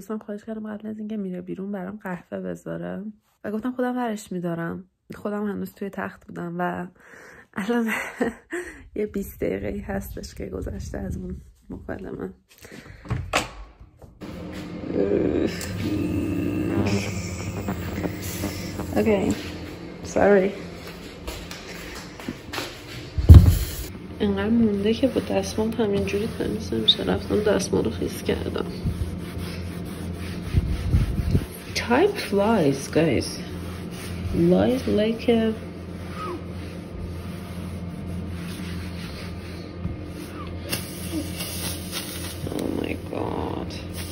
دوستم خواهش کردم قبل از اینکه میره بیرون برام قهوه بذاره و گفتم خودم ورش میدارم. خودم هنوز توی تخت بودم و الان یه 20 دقیقه‌ای هستش که گذشته از اون مکالمه. Okay, sorry. اینقدر مونده که با دستمال همینجوری تمیز نمیشه. رفتم دستمال رو خیس کردم. Time flies, guys. Flies like a... Oh my god.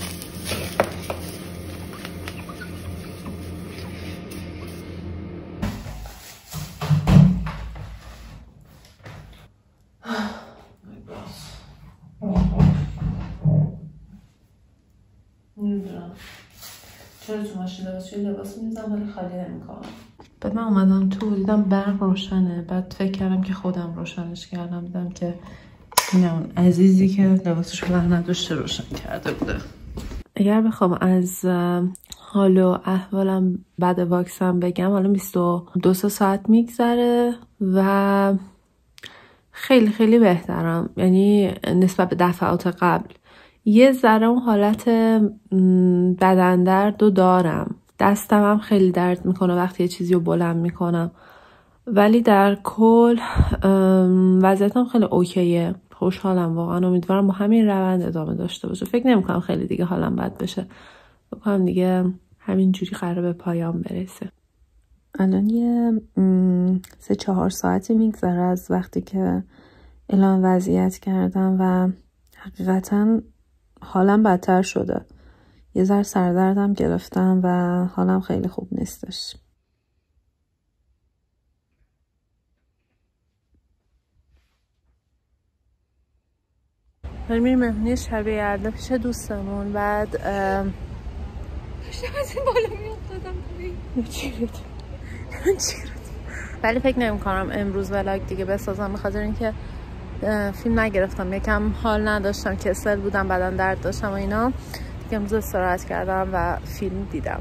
چرا تو ماشین لباس میزم ولی خالی نمیکنم. بعد من اومدم تو دیدم برق روشنه. بعد فکر کردم که خودم روشنش کردم. دیدم که نه اون عزیزی که لباسش برق نداشته روشن کرده بوده. اگر بخوام از حال و احوالم بعد واکسن بگم، حالا 22 ساعت میگذره و خیلی خیلی بهترم. یعنی نسبت به دفعات قبل یه ذره اون حالت بدن درد رو دارم. دستم هم خیلی درد میکنه وقتی یه چیزی رو بلند میکنم، ولی در کل وضعیتم خیلی اوکیه. خوشحالم واقعا. امیدوارم با همین روند ادامه داشته باشه. فکر نمیکنم خیلی دیگه حالم بد بشه. بکنم دیگه همینجوری قراره به پایان برسه. الان یه 3-4 ساعتی میگذره از وقتی که اعلام وضعیت کردم و حقیقتا حالم بدتر شده. یه ذره سردردم گرفتم و حالم خیلی خوب نیستش. میریم مهمونی شب یلدا پیش دوستمون. بعد داشتم از این بالا میافتادم پایین. ولی فکر نمی کنم امروز ولاگ دیگه بسازم، به خاطر اینکه فیلم نگرفتم. یکم حال نداشتم، کسل بودم، بدن درد داشتم و اینا. دیگه امروز استراحت کردم و فیلم دیدم.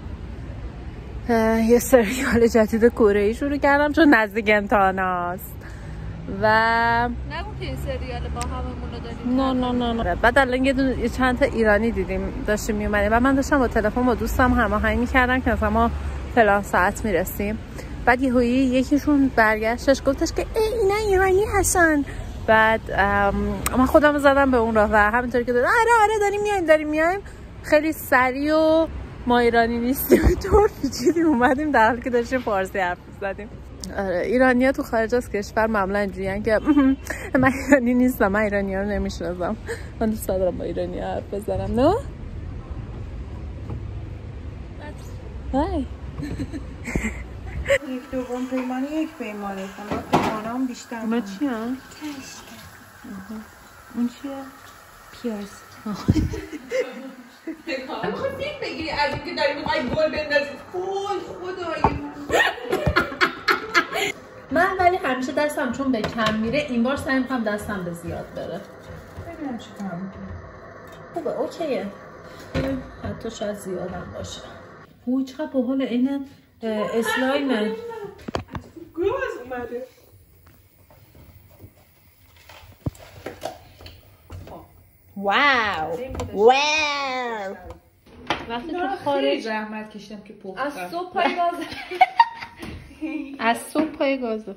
یه سریال جدید کره‌ای شروع کردم چون نزدیک امتحاناست و نگو که این سریال با هممون رو داریم. نه. بعد الان یه چند تا ایرانی دیدیم داشتیم میومدیم و من داشتم با تلفن با دوستم هماهنگ می‌کردم که مثلا ما فلان ساعت میرسیم. بعد یکیشون برگشتش گفتش که اینا ایرانی هستن. بعد من خودم زدم به اون راه و همینطوری که آره داریم میایم خیلی سریع و ما ایرانی نیستیم طور پیچیدیم اومدیم در حالی که داشتیم فارسی حرف می‌زدیم. آره ایرانی‌ها تو خارج از کشور معمولا اینجوریان که من ایرانی نیستم، من ایرانی‌ها رو نمی‌شناسم. من دوست دارم با ایرانی‌ها حرف بزنم. نه؟ های یک دوم پیمانی یک پیمانی کنم. پیمانم بیشتر. اونا چی هم؟ اون چیه؟ پیاز. میخوای فیلم بگیری از اینکه داری میخوای گل بندازی. خدایی من ولی همیشه دستم چون به کم میره این بار سعی میکنم دستم به زیاد بره. ببینم چی کار میکنم. خوبه اوکیه. حتی شاید زیادم باشه. اوه چقدر باحاله این اسلایمه. گاز اومده. واو وقتی تو خارج زحمت کشیدم که پخت. از صبح پای گاز از صبح پای گازه.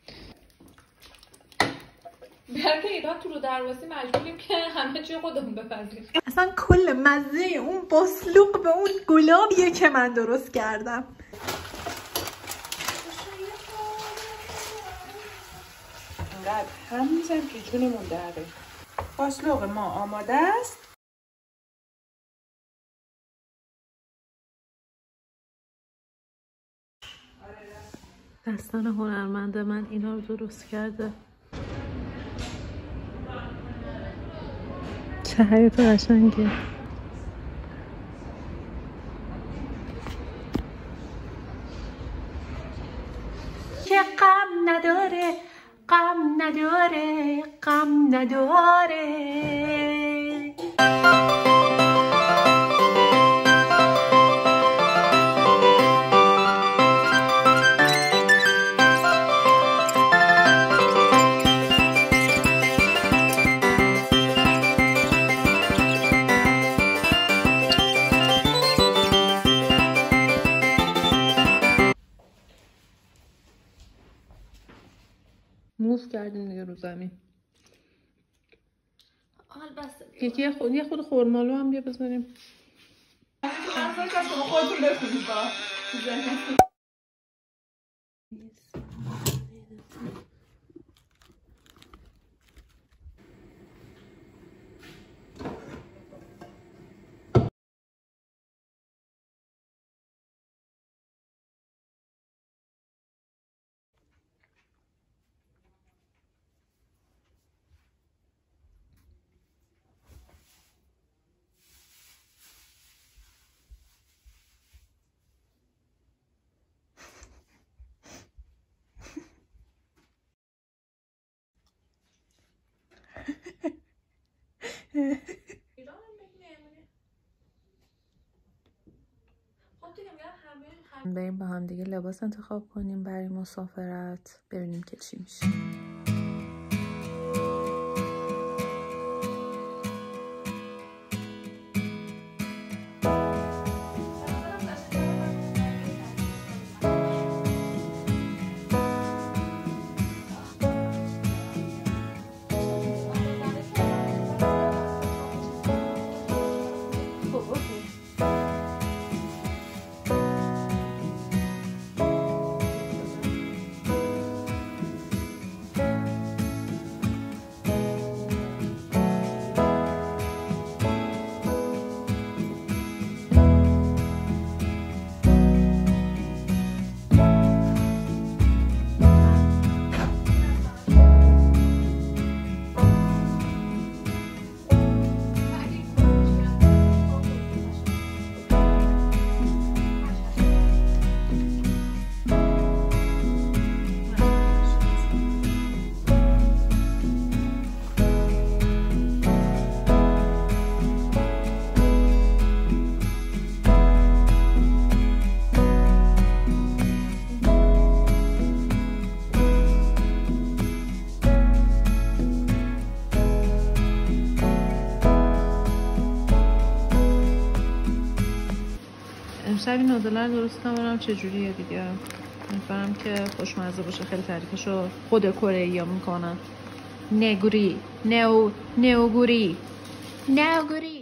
برای ایران تو رو درواسی مجبوریم که همه چی خودمون بپزیم. اصلا کل مزه اون باسلوق به اون گلابیه که من درست کردم. انقدر هم میزم که جونمون دره. باسلوق ما آماده است. دستان هنرمند من اینا رو درست کرده. چه حیاط قشنگه. که غم نداره غم نداره. موف کردیم دیگه رو زمین. حال بس یه خود خورمالو هم بیا بذاریم. خودتون بخونید با بریم با هم دیگه لباس انتخاب کنیم برای مسافرت، ببینیم که چی میشه. امشب این نودلر درست نمارم چجوریه دیگه. میفهم که خوشمزه باشه. خیلی تعریفشو خود کره ها میکنن. نگوری نوگوری